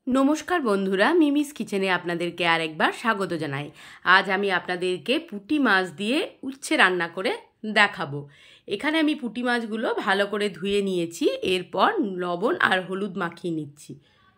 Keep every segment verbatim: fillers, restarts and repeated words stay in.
নমস্কার বন্ধুরা, মিমিস কিচেনে আপনাদেরকে আরেকবার স্বাগত জানাই। আজ আমি আপনাদেরকে পুঁটি মাছ দিয়ে উচ্ছে রান্না করে দেখাবো। এখানে আমি পুঁটি মাছগুলো ভালো করে ধুয়ে নিয়েছি, এরপর লবণ আর হলুদ মাখিয়ে নিচ্ছি।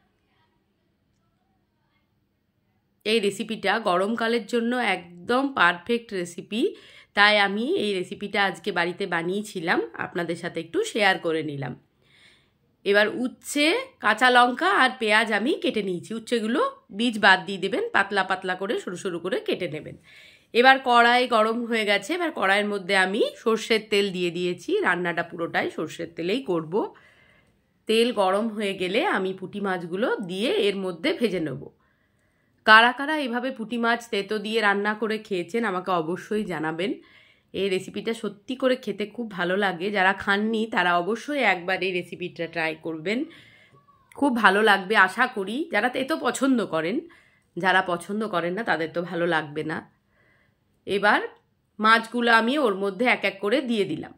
এই রেসিপিটা গরমকালের জন্য একদম পারফেক্ট রেসিপি, তাই আমি এই রেসিপিটা আজকে বাড়িতে বানিয়েছিলাম, আপনাদের সাথে একটু শেয়ার করে নিলাম। এবার উচ্ছে, কাঁচা লঙ্কা আর পেঁয়াজ আমি কেটে নিয়েছি। উচ্ছেগুলো বীজ বাদ দিয়ে দেবেন, পাতলা পাতলা করে সরু সরু করে কেটে নেবেন। এবার কড়াই গরম হয়ে গেছে, এবার কড়াইয়ের মধ্যে আমি সর্ষের তেল দিয়ে দিয়েছি। রান্নাটা পুরোটাই সর্ষের তেলেই করব। তেল গরম হয়ে গেলে আমি পুঁটি মাছগুলো দিয়ে এর মধ্যে ভেজে নেব। কারা কারা এভাবে পুঁটি মাছ তেতো দিয়ে রান্না করে খেয়েছেন আমাকে অবশ্যই জানাবেন। এই রেসিপিটা সত্যি করে খেতে খুব ভালো লাগে। যারা খাননি তারা অবশ্যই একবার এই রেসিপিটা ট্রাই করবেন, খুব ভালো লাগবে আশা করি। যারা তেতো পছন্দ করেন, যারা পছন্দ করেন না তাদের তো ভালো লাগবে না। এবার মাছগুলো আমি ওর মধ্যে এক এক করে দিয়ে দিলাম।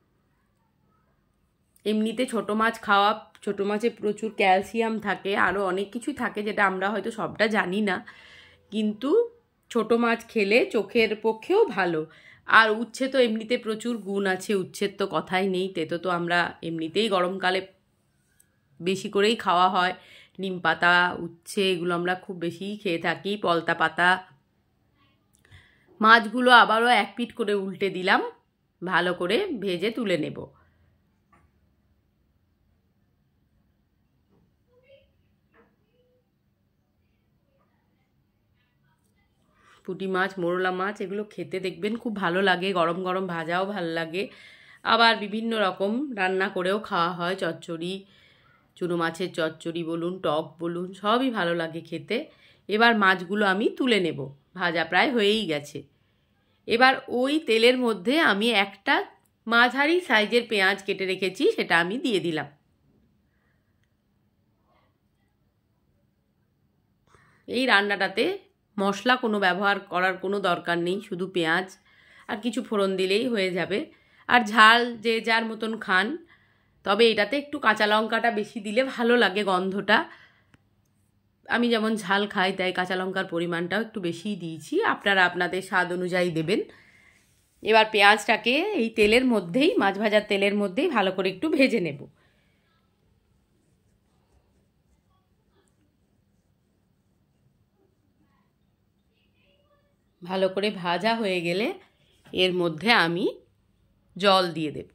এমনিতে ছোটো মাছ খাওয়া, ছোটো মাছে প্রচুর ক্যালসিয়াম থাকে, আরও অনেক কিছুই থাকে যেটা আমরা হয়তো সবটা জানি না, কিন্তু ছোটো মাছ খেলে চোখের পক্ষেও ভালো। আর উচ্ছে তো এমনিতে প্রচুর গুণ আছে, উচ্ছের তো কথাই নেই। তেতো তো আমরা এমনিতেই গরমকালে বেশি করেই খাওয়া হয়। নিম পাতা, উচ্ছে এগুলো আমরা খুব বেশিই খেয়ে থাকি, পলতা পাতা। মাছগুলো আবারও এক পিঠ করে উল্টে দিলাম, ভালো করে ভেজে তুলে নেব। পুঁটি মাছ, মোরলা মাছ এগুলো খেতে দেখবেন খুব ভালো লাগে, গরম গরম ভাজাও ভালো লাগে। আবার বিভিন্ন রকম রান্না করেও খাওয়া হয়, চচ্চড়ি, চুনো মাছের চচ্চড়ি বলুন, টক বলুন, সবই ভালো লাগে খেতে। এবার মাছগুলো আমি তুলে নেব, ভাজা প্রায় হয়েই গেছে। এবার ওই তেলের মধ্যে আমি একটা মাঝারি সাইজের পেঁয়াজ কেটে রেখেছি, সেটা আমি দিয়ে দিলাম। এই রান্নাটাতে মশলা কোনো ব্যবহার করার কোনো দরকার নেই, শুধু পেঁয়াজ আর কিছু ফোড়ন দিলেই হয়ে যাবে। আর ঝাল যে যার মতন খান, তবে এটাতে একটু কাঁচা লঙ্কাটা বেশি দিলে ভালো লাগে, গন্ধটা। আমি যেমন ঝাল খাই তাই কাঁচা লঙ্কার পরিমাণটাও একটু বেশিই দিয়েছি, আপনারা আপনাদের স্বাদ অনুযায়ী দেবেন। এবার পেঁয়াজটাকে এই তেলের মধ্যেই, মাছ ভাজার তেলের মধ্যেই ভালো করে একটু ভেজে নেব। ভালো করে ভাজা হয়ে গেলে এর মধ্যে আমি জল দিয়ে দেব।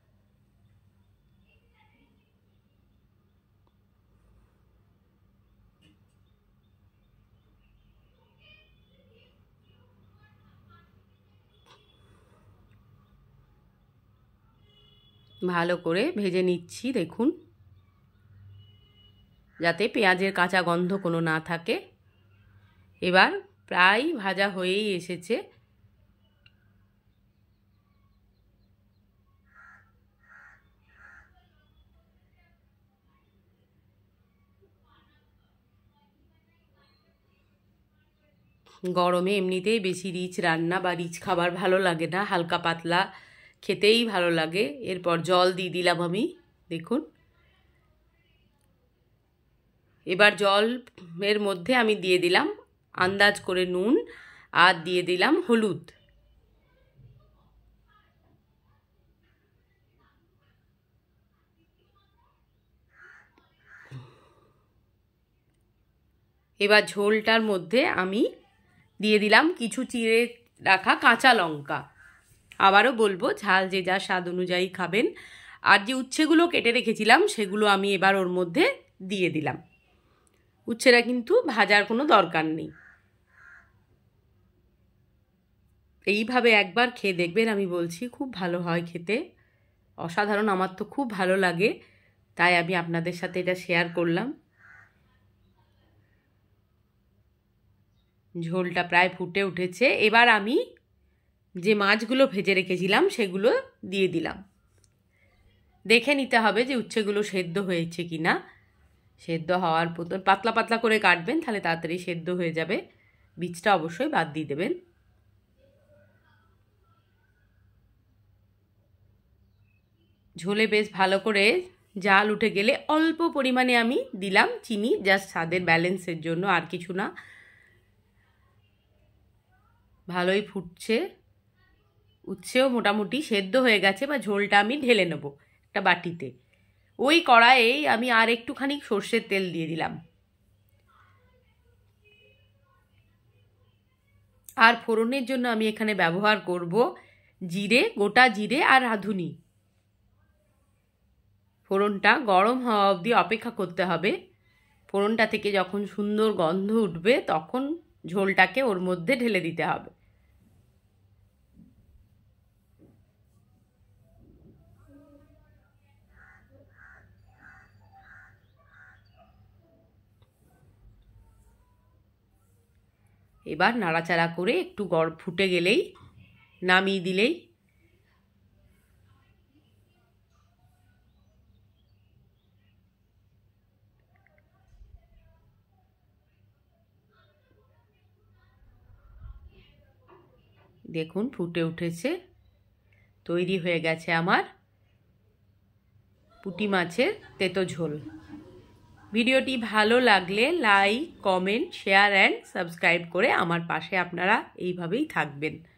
ভালো করে ভেজে নিচ্ছি, দেখুন, যাতে পেঁয়াজের কাঁচা গন্ধ কোনো না থাকে। এবার প্রায় ভাজা হয়েই এসেছে। গরমে এমনিতেই বেশি রিচ রান্না বা রিচ খাবার ভালো লাগে না, হালকা পাতলা খেতেই ভালো লাগে। এরপর জল দিয়ে দিলাম আমি, দেখুন। এবার জলের মধ্যে আমি দিয়ে দিলাম আন্দাজ করে নুন, আর দিয়ে দিলাম হলুদ। এবার ঝোলটার মধ্যে আমি দিয়ে দিলাম কিছু চিড়ে রাখা কাঁচা লঙ্কা। আবারও বলবো, ঝাল যে যা স্বাদ অনুযায়ী খাবেন। আর যে উচ্ছেগুলো কেটে রেখেছিলাম সেগুলো আমি এবার ওর মধ্যে দিয়ে দিলাম। উচ্ছেটা কিন্তু ভাজার কোনো দরকার নেই। এইভাবে একবার খেয়ে দেখবেন, আমি বলছি খুব ভালো হয় খেতে, অসাধারণ। আমার তো খুব ভালো লাগে, তাই আমি আপনাদের সাথে এটা শেয়ার করলাম। ঝোলটা প্রায় ফুটে উঠেছে। এবার আমি যে মাছগুলো ভেজে রেখেছিলাম সেগুলো দিয়ে দিলাম। দেখে নিতে হবে যে উচ্ছেগুলো সেদ্ধ হয়েছে কি না। সেদ্ধ হওয়ার মতন পাতলা পাতলা করে কাটবেন, তাহলে তাড়াতাড়ি সেদ্ধ হয়ে যাবে। বীজটা অবশ্যই বাদ দিয়ে দেবেন। ঝোলে বেশ ভালো করে জাল উঠে গেলে অল্প পরিমাণে আমি দিলাম চিনি, জাস্ট স্বাদের ব্যালেন্সের জন্য, আর কিছু না। ভালোই ফুটছে, উচ্ছেও মোটামুটি সেদ্ধ হয়ে গেছে, বা ঝোলটা আমি ঢেলে নেব একটা বাটিতে। ওই কড়াইয়েই আমি আর একটুখানি সর্ষের তেল দিয়ে দিলাম। আর ফোড়নের জন্য আমি এখানে ব্যবহার করব জিরে, গোটা জিরে আর রাঁধুনি। ফোড়নটা গরম হওয়া অবধি অপেক্ষা করতে হবে। ফোড়নটা থেকে যখন সুন্দর গন্ধ উঠবে তখন ঝোলটাকে ওর মধ্যে ঢেলে দিতে হবে। এবার নাড়াচাড়া করে একটু গড় ফুটে গেলেই নামিয়ে দিলেই দেখুন ফুটে উঠেছে, তৈরি হয়ে গেছে আমার পুঁটি মাছের তেতো ঝোল। ভিডিওটি ভালো লাগলে like, comment, share and subscribe করে আমার পাশে আপনারা এইভাবেই থাকবেন।